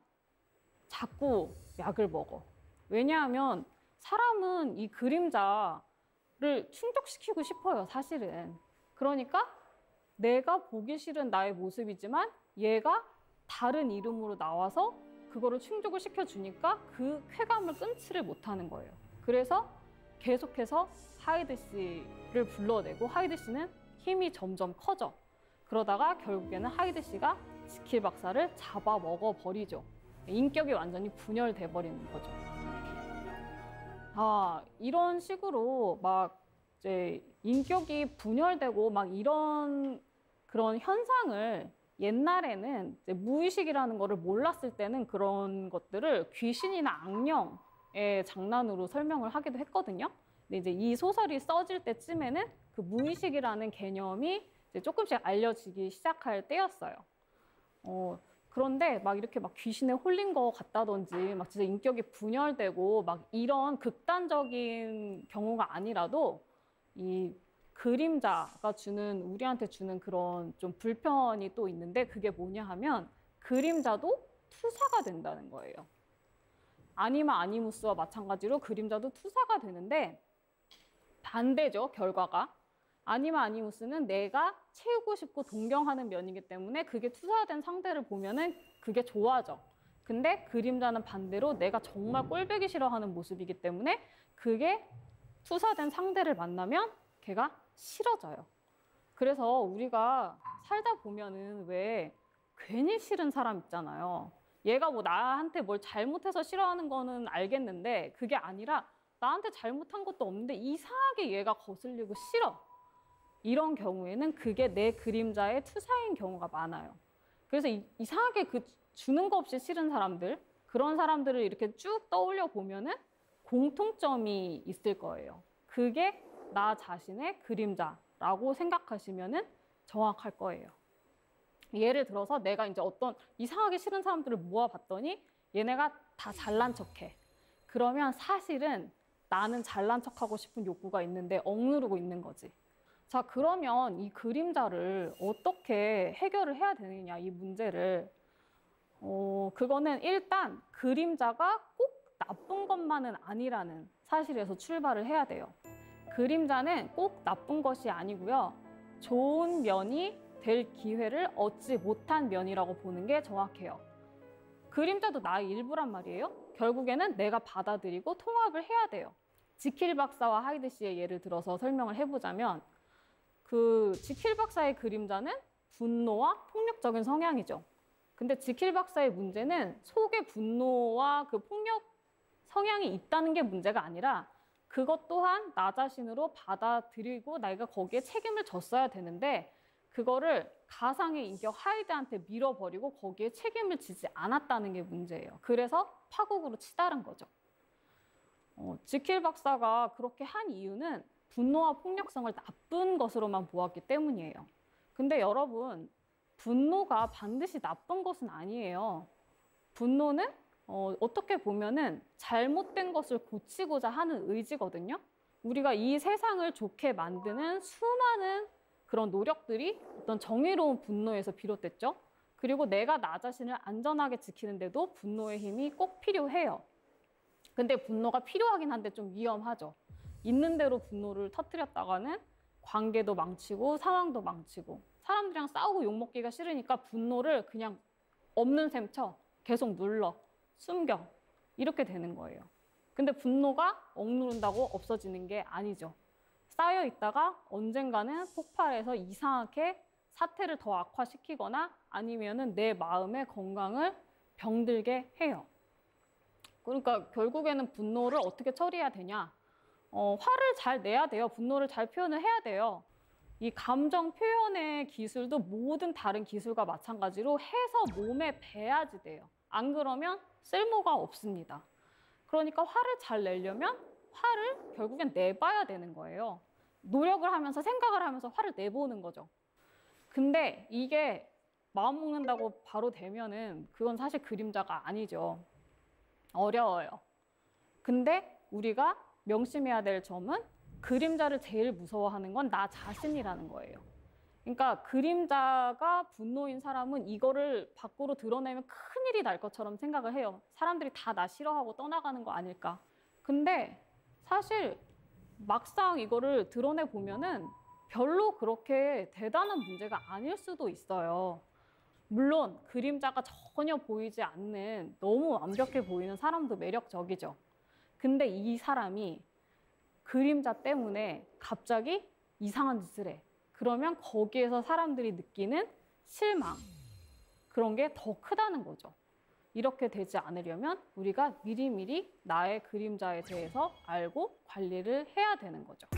자꾸 약을 먹어. 왜냐하면 사람은 이 그림자를 충족시키고 싶어요, 사실은. 그러니까 내가 보기 싫은 나의 모습이지만 얘가 다른 이름으로 나와서 그거를 충족을 시켜주니까 그 쾌감을 끊지를 못하는 거예요. 그래서 계속해서 하이드 씨를 불러내고 하이드 씨는 힘이 점점 커져. 그러다가 결국에는 하이드 씨가 지킬 박사를 잡아 먹어버리죠. 인격이 완전히 분열돼 버리는 거죠. 아, 이런 식으로 막 이제 인격이 분열되고 막 이런 그런 현상을 옛날에는 이제 무의식이라는 거를 몰랐을 때는 그런 것들을 귀신이나 악령의 장난으로 설명을 하기도 했거든요. 근데 이제 이 소설이 써질 때쯤에는 그 무의식이라는 개념이 이제 조금씩 알려지기 시작할 때였어요. 어, 그런데 막 이렇게 막 귀신에 홀린 것 같다든지 막 진짜 인격이 분열되고 막 이런 극단적인 경우가 아니라도 이 그림자가 주는, 우리한테 주는 그런 좀 불편이 또 있는데, 그게 뭐냐 하면 그림자도 투사가 된다는 거예요. 아니마 아니무스와 마찬가지로 그림자도 투사가 되는데 반대죠, 결과가. 아니마 아니무스는 내가 채우고 싶고 동경하는 면이기 때문에 그게 투사된 상대를 보면은 그게 좋아져. 근데 그림자는 반대로 내가 정말 꼴보기 싫어하는 모습이기 때문에 그게 투사된 상대를 만나면 걔가 싫어져요. 그래서 우리가 살다 보면은 왜 괜히 싫은 사람 있잖아요. 얘가 뭐 나한테 뭘 잘못해서 싫어하는 거는 알겠는데 그게 아니라 나한테 잘못한 것도 없는데 이상하게 얘가 거슬리고 싫어. 이런 경우에는 그게 내 그림자의 투사인 경우가 많아요. 그래서 이, 이상하게 그 주는 거 없이 싫은 사람들, 그런 사람들을 이렇게 쭉 떠올려 보면은 공통점이 있을 거예요. 그게 나 자신의 그림자라고 생각하시면은 정확할 거예요. 예를 들어서 내가 이제 어떤 이상하게 싫은 사람들을 모아봤더니 얘네가 다 잘난 척해. 그러면 사실은 나는 잘난 척하고 싶은 욕구가 있는데 억누르고 있는 거지. 자, 그러면 이 그림자를 어떻게 해결을 해야 되느냐, 이 문제를. 어, 그거는 일단 그림자가 꼭 나쁜 것만은 아니라는 사실에서 출발을 해야 돼요. 그림자는 꼭 나쁜 것이 아니고요. 좋은 면이 될 기회를 얻지 못한 면이라고 보는 게 정확해요. 그림자도 나의 일부란 말이에요. 결국에는 내가 받아들이고 통합을 해야 돼요. 지킬 박사와 하이드 씨의 예를 들어서 설명을 해보자면, 그 지킬 박사의 그림자는 분노와 폭력적인 성향이죠. 근데 지킬 박사의 문제는 속에 분노와 그 폭력 성향이 있다는 게 문제가 아니라 그것 또한 나 자신으로 받아들이고 내가 거기에 책임을 졌어야 되는데 그거를 가상의 인격 하이드한테 밀어버리고 거기에 책임을 지지 않았다는 게 문제예요. 그래서 파국으로 치달은 거죠. 어, 지킬 박사가 그렇게 한 이유는 분노와 폭력성을 나쁜 것으로만 보았기 때문이에요. 근데 여러분, 분노가 반드시 나쁜 것은 아니에요. 분노는 어, 어떻게 보면은 잘못된 것을 고치고자 하는 의지거든요. 우리가 이 세상을 좋게 만드는 수많은 그런 노력들이 어떤 정의로운 분노에서 비롯됐죠. 그리고 내가 나 자신을 안전하게 지키는데도 분노의 힘이 꼭 필요해요. 근데 분노가 필요하긴 한데 좀 위험하죠. 있는 대로 분노를 터뜨렸다가는 관계도 망치고 상황도 망치고 사람들이랑 싸우고 욕먹기가 싫으니까 분노를 그냥 없는 셈 쳐. 계속 눌러. 숨겨. 이렇게 되는 거예요. 근데 분노가 억누른다고 없어지는 게 아니죠. 쌓여 있다가 언젠가는 폭발해서 이상하게 사태를 더 악화시키거나 아니면은 내 마음의 건강을 병들게 해요. 그러니까 결국에는 분노를 어떻게 처리해야 되냐? 어, 화를 잘 내야 돼요. 분노를 잘 표현을 해야 돼요. 이 감정 표현의 기술도 모든 다른 기술과 마찬가지로 해서 몸에 배야지 돼요. 안 그러면 쓸모가 없습니다. 그러니까 화를 잘 내려면 화를 결국엔 내봐야 되는 거예요. 노력을 하면서 생각을 하면서 화를 내보는 거죠. 근데 이게 마음 먹는다고 바로 되면은 그건 사실 그림자가 아니죠. 어려워요. 근데 우리가 명심해야 될 점은 그림자를 제일 무서워하는 건 나 자신이라는 거예요. 그러니까 그림자가 분노인 사람은 이거를 밖으로 드러내면 큰일이 날 것처럼 생각을 해요. 사람들이 다 나 싫어하고 떠나가는 거 아닐까. 근데 사실 막상 이거를 드러내보면은 별로 그렇게 대단한 문제가 아닐 수도 있어요. 물론 그림자가 전혀 보이지 않는 너무 완벽해 보이는 사람도 매력적이죠. 근데 이 사람이 그림자 때문에 갑자기 이상한 짓을 해. 그러면 거기에서 사람들이 느끼는 실망, 그런 게 더 크다는 거죠. 이렇게 되지 않으려면 우리가 미리미리 나의 그림자에 대해서 알고 관리를 해야 되는 거죠.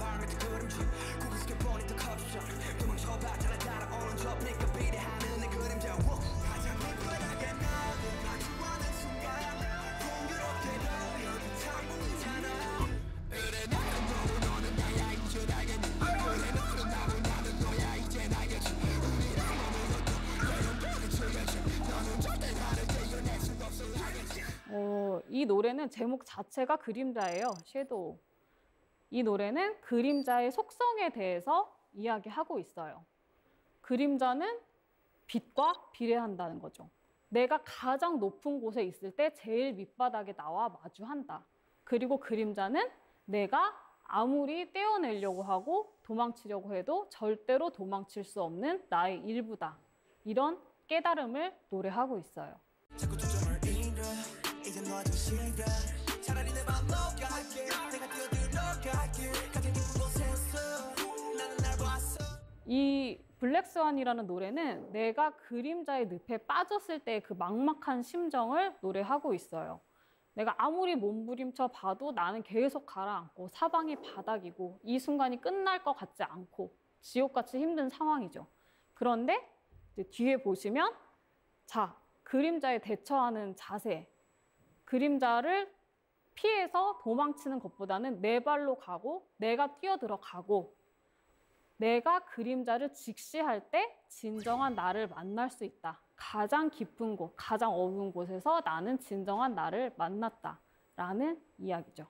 어, 이 노래는 제목 자체가 그림자예요. 섀도우. 이 노래는 그림자의 속성에 대해서 이야기하고 있어요. 그림자는 빛과 비례한다는 거죠. 내가 가장 높은 곳에 있을 때 제일 밑바닥에 나와 마주한다. 그리고 그림자는 내가 아무리 떼어내려고 하고 도망치려고 해도 절대로 도망칠 수 없는 나의 일부다. 이런 깨달음을 노래하고 있어요. 자꾸 초점을 잃어 이제 너한테 싫어 차라리 내 맘 녹아갈게 내가 뛰어들어갈게 가장 깊은 곳에서 나는 날 봤어. 이 블랙스완이라는 노래는 내가 그림자의 늪에 빠졌을 때 그 막막한 심정을 노래하고 있어요. 내가 아무리 몸부림쳐 봐도 나는 계속 가라앉고 사방이 바닥이고 이 순간이 끝날 것 같지 않고 지옥같이 힘든 상황이죠. 그런데 이제 뒤에 보시면 자, 그림자에 대처하는 자세, 그림자를 피해서 도망치는 것보다는 내 발로 가고 내가 뛰어들어가고 내가 그림자를 직시할 때 진정한 나를 만날 수 있다. 가장 깊은 곳, 가장 어두운 곳에서 나는 진정한 나를 만났다. 라는 이야기죠.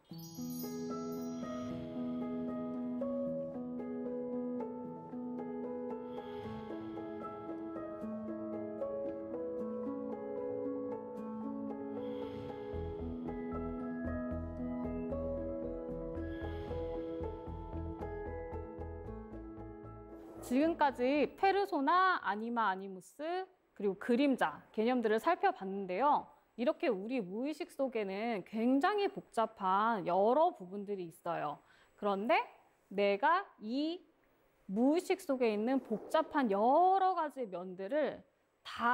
지금까지 페르소나, 아니마 아니무스, 그리고 그림자 개념들을 살펴봤는데요. 이렇게 우리 무의식 속에는 굉장히 복잡한 여러 부분들이 있어요. 그런데 내가 이 무의식 속에 있는 복잡한 여러 가지 면들을 다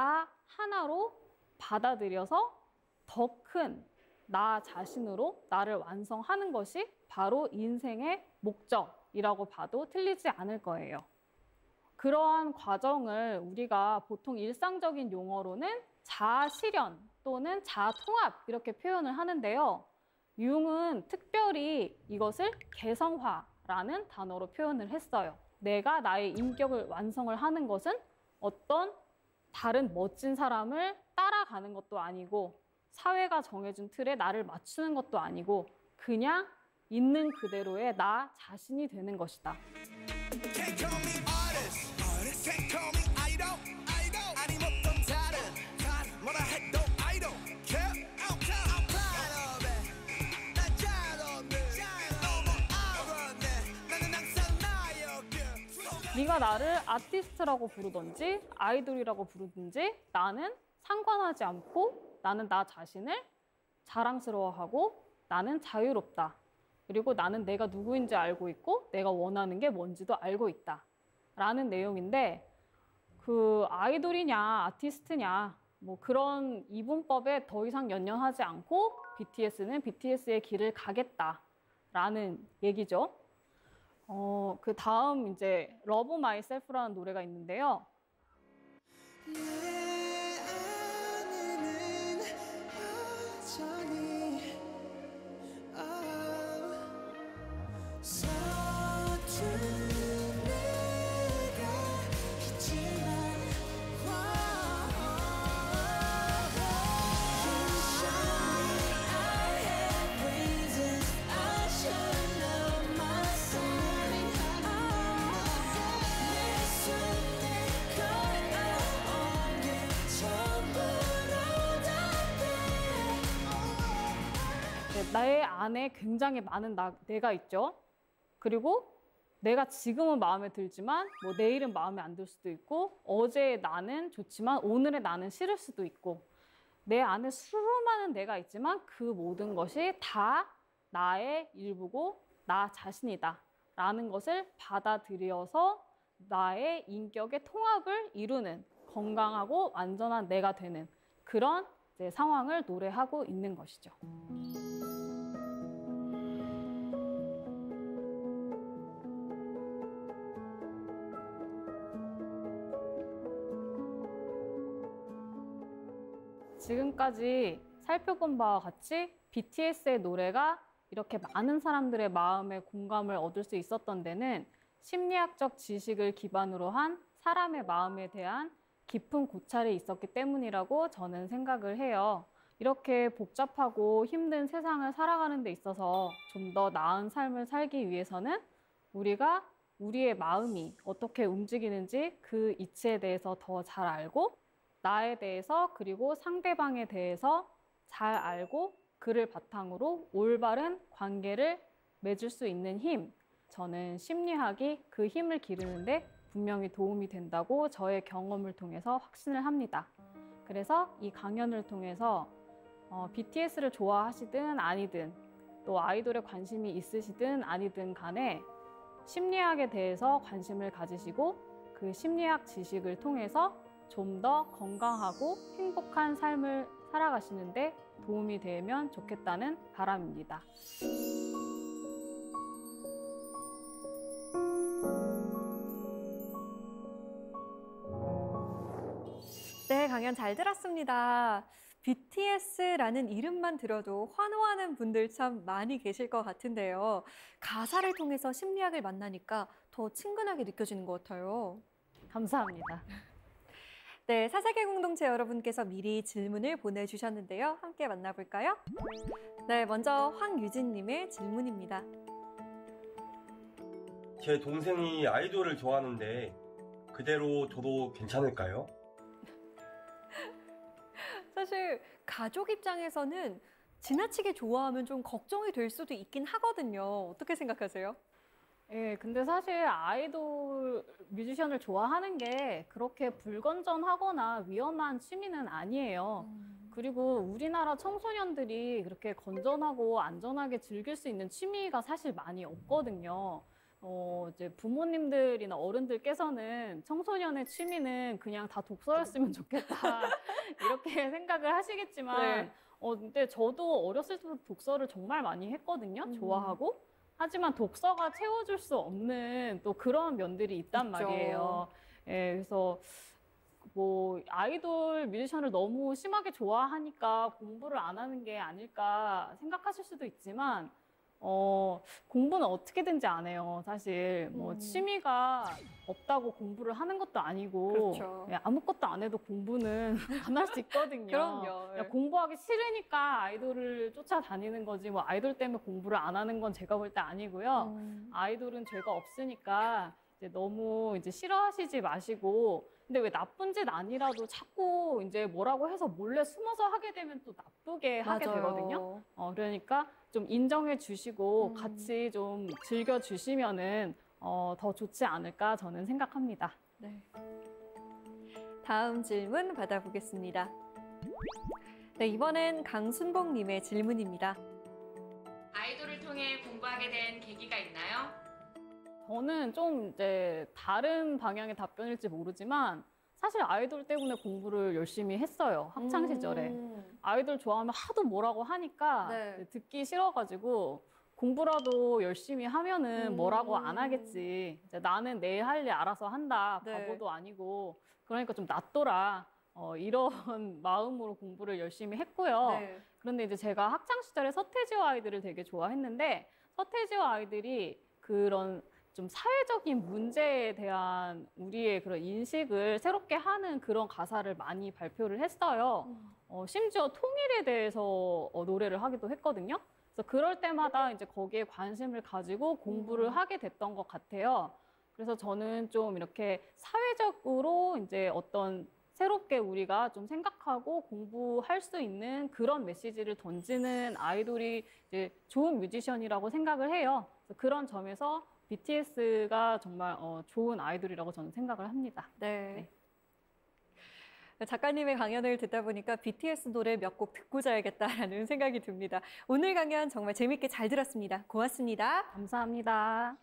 하나로 받아들여서 더 큰 나 자신으로 나를 완성하는 것이 바로 인생의 목적이라고 봐도 틀리지 않을 거예요. 그러한 과정을 우리가 보통 일상적인 용어로는 자아 실현 또는 자아 통합 이렇게 표현을 하는데요. 융은 특별히 이것을 개성화라는 단어로 표현을 했어요. 내가 나의 인격을 완성을 하는 것은 어떤 다른 멋진 사람을 따라가는 것도 아니고 사회가 정해준 틀에 나를 맞추는 것도 아니고 그냥 있는 그대로의 나 자신이 되는 것이다. Can't call me artist, can't call me idol, idol. 아님 어떤 다른, 다른 뭐라 해도 I don't care. I'm proud, I'm proud of it. 난 잘없네, 너무 알았네. 나는 항상 나였게. 네가 나를 아티스트라고 부르든지 아이돌이라고 부르든지 나는 상관하지 않고 나는 나 자신을 자랑스러워하고 나는 자유롭다. 그리고 나는 내가 누구인지 알고 있고 내가 원하는 게 뭔지도 알고 있다. 라는 내용인데 그 아이돌이냐 아티스트냐 뭐 그런 이분법에 더 이상 연연하지 않고 비티에스는 비티에스의 길을 가겠다라는 얘기죠. 어, 그 다음 이제 Love Myself라는 노래가 있는데요. 나의 안에 굉장히 많은 나, 내가 있죠. 그리고 내가 지금은 마음에 들지만 뭐 내일은 마음에 안 들 수도 있고 어제의 나는 좋지만 오늘의 나는 싫을 수도 있고 내 안에 수많은 내가 있지만 그 모든 것이 다 나의 일부고 나 자신이다 라는 것을 받아들여서 나의 인격의 통합을 이루는 건강하고 완전한 내가 되는 그런 이제 상황을 노래하고 있는 것이죠. 지금까지 살펴본 바와 같이 비티에스의 노래가 이렇게 많은 사람들의 마음에 공감을 얻을 수 있었던 데는 심리학적 지식을 기반으로 한 사람의 마음에 대한 깊은 고찰이 있었기 때문이라고 저는 생각을 해요. 이렇게 복잡하고 힘든 세상을 살아가는 데 있어서 좀 더 나은 삶을 살기 위해서는 우리가 우리의 마음이 어떻게 움직이는지 그 이치에 대해서 더 잘 알고 나에 대해서 그리고 상대방에 대해서 잘 알고 그를 바탕으로 올바른 관계를 맺을 수 있는 힘, 저는 심리학이 그 힘을 기르는데 분명히 도움이 된다고 저의 경험을 통해서 확신을 합니다. 그래서 이 강연을 통해서 어, 비티에스를 좋아하시든 아니든 또 아이돌에 관심이 있으시든 아니든 간에 심리학에 대해서 관심을 가지시고 그 심리학 지식을 통해서 좀 더 건강하고 행복한 삶을 살아가시는데 도움이 되면 좋겠다는 바람입니다. 네, 강연 잘 들었습니다. 비티에스라는 이름만 들어도 환호하는 분들 참 많이 계실 것 같은데요. 가사를 통해서 심리학을 만나니까 더 친근하게 느껴지는 것 같아요. 감사합니다. 네, 사세계 공동체 여러분께서 미리 질문을 보내주셨는데요. 함께 만나볼까요? 네, 먼저 황유진님의 질문입니다. 제 동생이 아이돌을 좋아하는데 그대로 둬도 괜찮을까요? 사실 가족 입장에서는 지나치게 좋아하면 좀 걱정이 될 수도 있긴 하거든요. 어떻게 생각하세요? 예, 근데 사실 아이돌 뮤지션을 좋아하는 게 그렇게 불건전하거나 위험한 취미는 아니에요. 음. 그리고 우리나라 청소년들이 그렇게 건전하고 안전하게 즐길 수 있는 취미가 사실 많이 없거든요. 어, 이제 부모님들이나 어른들께서는 청소년의 취미는 그냥 다 독서였으면 좋겠다. 이렇게 생각을 하시겠지만, 네. 어, 근데 저도 어렸을 때부터 독서를 정말 많이 했거든요. 음. 좋아하고. 하지만 독서가 채워줄 수 없는 또 그런 면들이 있단 있죠. 말이에요. 예, 그래서 뭐 아이돌 뮤지션을 너무 심하게 좋아하니까 공부를 안 하는 게 아닐까 생각하실 수도 있지만, 어, 공부는 어떻게든지 안 해요. 사실 뭐 음. 취미가 없다고 공부를 하는 것도 아니고, 그렇죠. 예, 아무것도 안 해도 공부는 안 할 수 있거든요. 그럼요. 야, 공부하기 싫으니까 아이돌을 쫓아다니는 거지, 뭐 아이돌 때문에 공부를 안 하는 건 제가 볼 때 아니고요. 음. 아이돌은 죄가 없으니까 이제 너무 이제 싫어하시지 마시고, 근데 왜 나쁜 짓 아니라도 자꾸 이제 뭐라고 해서 몰래 숨어서 하게 되면 또 나쁘게 하게 맞아요. 되거든요. 어, 그러니까 좀 인정해 주시고 음. 같이 좀 즐겨 주시면은 어, 더 좋지 않을까 저는 생각합니다. 네. 다음 질문 받아보겠습니다. 네, 이번엔 강순봉님의 질문입니다. 아이돌을 통해 공부하게 된 계기가 있나요? 저는 좀 이제 다른 방향의 답변일지 모르지만 사실 아이돌 때문에 공부를 열심히 했어요. 학창 시절에. 음. 아이돌 좋아하면 하도 뭐라고 하니까 네. 이제 듣기 싫어가지고 공부라도 열심히 하면은 음. 뭐라고 안 하겠지. 이제 나는 내일 할 일 알아서 한다. 네. 바보도 아니고. 그러니까 좀 놔둬라. 어, 이런 마음으로 공부를 열심히 했고요. 네. 그런데 이제 제가 학창 시절에 서태지와 아이들을 되게 좋아했는데 서태지와 아이들이 그런 좀 사회적인 문제에 대한 우리의 그런 인식을 새롭게 하는 그런 가사를 많이 발표를 했어요. 어, 심지어 통일에 대해서 어, 노래를 하기도 했거든요. 그래서 그럴 때마다 이제 거기에 관심을 가지고 공부를 음. 하게 됐던 것 같아요. 그래서 저는 좀 이렇게 사회적으로 이제 어떤 새롭게 우리가 좀 생각하고 공부할 수 있는 그런 메시지를 던지는 아이돌이 이제 좋은 뮤지션이라고 생각을 해요. 그래서 그런 점에서 비티에스가 정말 어, 좋은 아이돌이라고 저는 생각을 합니다. 네. 작가님의 강연을 듣다 보니까 비티에스 노래 몇 곡 듣고 자야겠다라는 생각이 듭니다. 오늘 강연 정말 재밌게 잘 들었습니다. 고맙습니다. 감사합니다.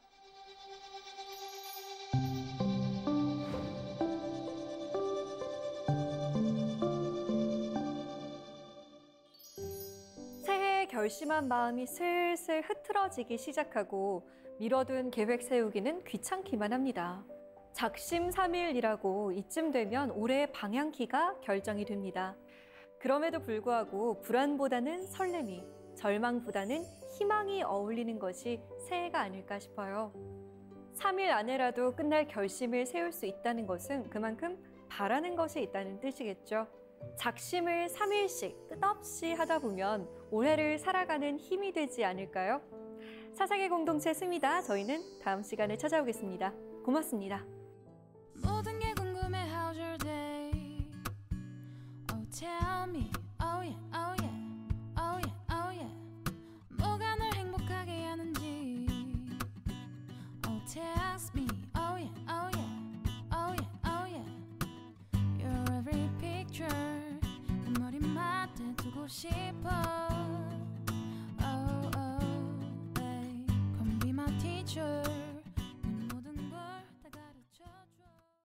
새해에 결심한 마음이 슬슬 흐트러지기 시작하고 미뤄둔 계획 세우기는 귀찮기만 합니다. 작심삼일이라고 이쯤 되면 올해의 방향키가 결정이 됩니다. 그럼에도 불구하고 불안보다는 설렘이, 절망보다는 희망이 어울리는 것이 새해가 아닐까 싶어요. 삼 일 안에라도 끝날 결심을 세울 수 있다는 것은 그만큼 바라는 것이 있다는 뜻이겠죠. 작심을 삼 일씩 끝없이 하다 보면 올해를 살아가는 힘이 되지 않을까요? 사상의 공동체 스미다. 저희는 다음 시간에 찾아오겠습니다. 고맙습니다. 모든 게 궁금해 how's your day Oh tell me oh yeah oh yeah oh yeah oh yeah 뭐가 널 행복하게 하는지 Oh tell me oh yeah oh yeah oh yeah oh yeah Your every picture 내 머리맡에 두고 싶어 Oh oh babe Come be my teacher